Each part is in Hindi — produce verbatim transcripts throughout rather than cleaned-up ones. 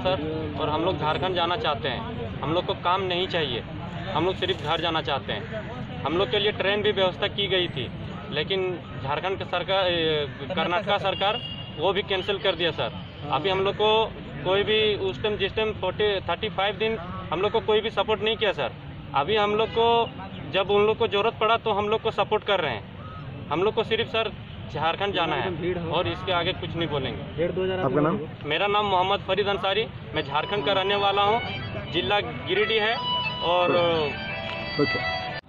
सर, और हम लोग झारखंड जाना चाहते हैं। हम लोग को काम नहीं चाहिए, हम लोग सिर्फ घर जाना चाहते हैं। हम लोग के लिए ट्रेन भी व्यवस्था की गई थी, लेकिन झारखंड की सरकार, कर्नाटका सरकार वो भी कैंसिल कर दिया सर। अभी हम लोग को कोई भी उस टाइम जिस टाइम फोर्टी थर्टी फाइव दिन हम लोग को कोई भी सपोर्ट नहीं किया सर। अभी हम लोग को जब उन लोग को जरूरत पड़ा तो हम लोग को सपोर्ट कर रहे हैं। हम लोग को सिर्फ सर झारखंड जाना है और इसके आगे कुछ नहीं बोलेंगे। आपका नाम? मेरा नाम मोहम्मद फरीद अंसारी, मैं झारखंड का रहने वाला हूँ। जिला गिरिडीह है और ओके।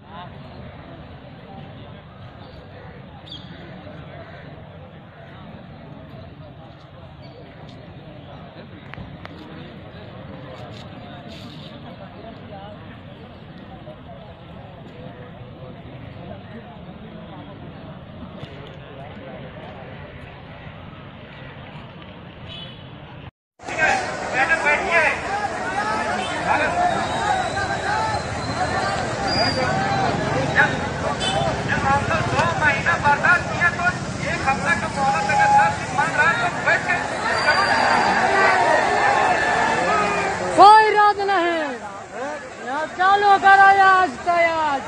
कोई रात नहीं, चालू करो आज तैयार।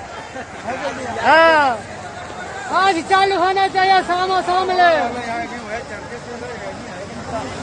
हाँ, आज चालू होना चाहिए सामो सामने।